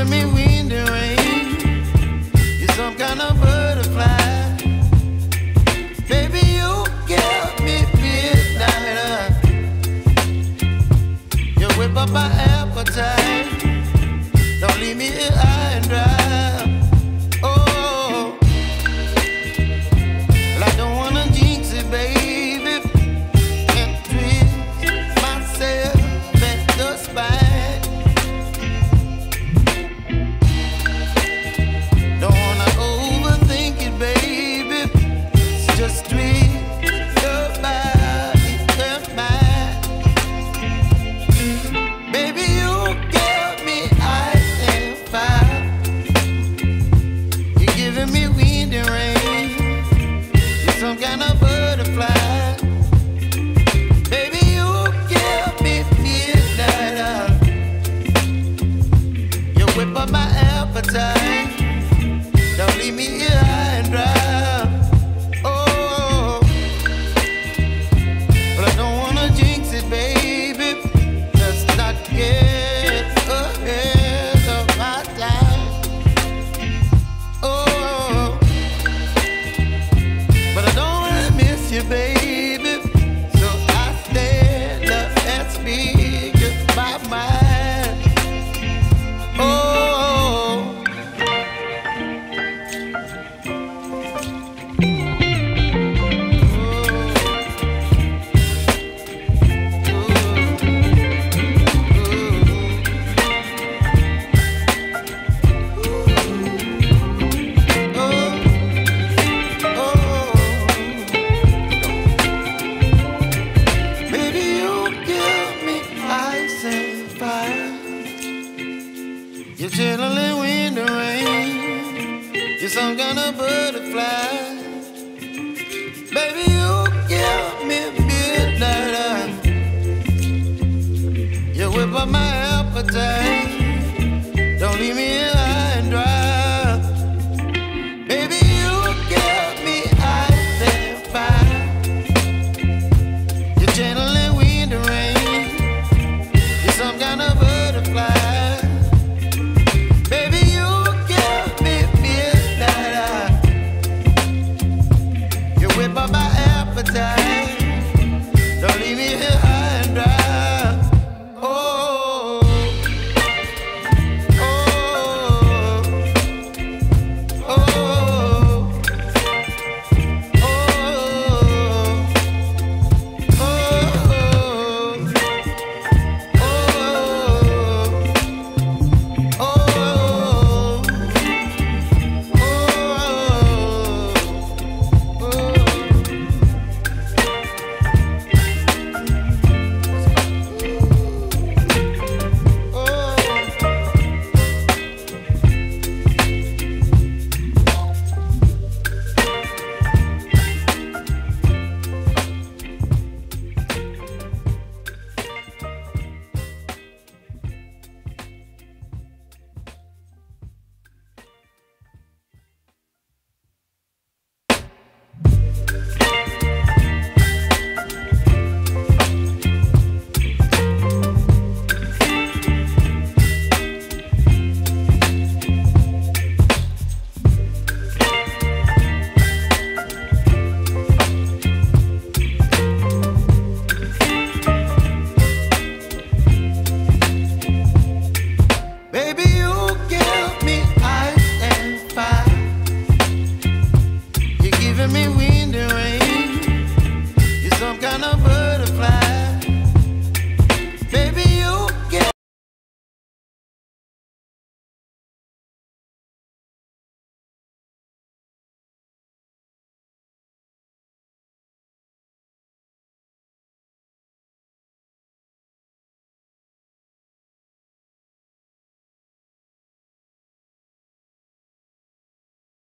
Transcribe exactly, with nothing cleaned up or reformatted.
giving me wind and rain. You're some kind of butterfly. Baby, you give me midnight. You whip up my appetite. Don't leave me here high and dry. Oh, well, I don't wanna jinx it, baby, and twist myself at the spine. Don't wanna overthink it, baby. It's just twist your body and mine. Baby, you give me ice and fire. You're giving me wind and rain. You're some kind of butterfly. Baby, you give me midnight. You whip up my appetite. Don't leave me here high and dry. Oh, but I don't wanna jinx it, baby. Let's not get ahead of my time. Oh, but I don't wanna miss you, baby. So I stand up and speak my mind. Oh, baby, you give me ice and fire. You're chilling wind and rain. You're some kind of butterfly. Baby, you give me midnight. You whip up my appetite.